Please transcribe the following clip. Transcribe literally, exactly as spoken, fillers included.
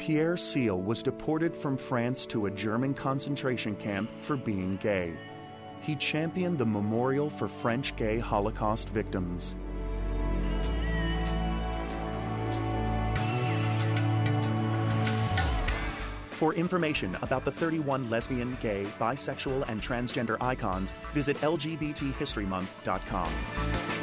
Pierre Seel was deported from France to a German concentration camp for being gay. He championed the memorial for French gay Holocaust victims. For information about the thirty-one lesbian, gay, bisexual, and transgender icons, visit L G B T history month dot com.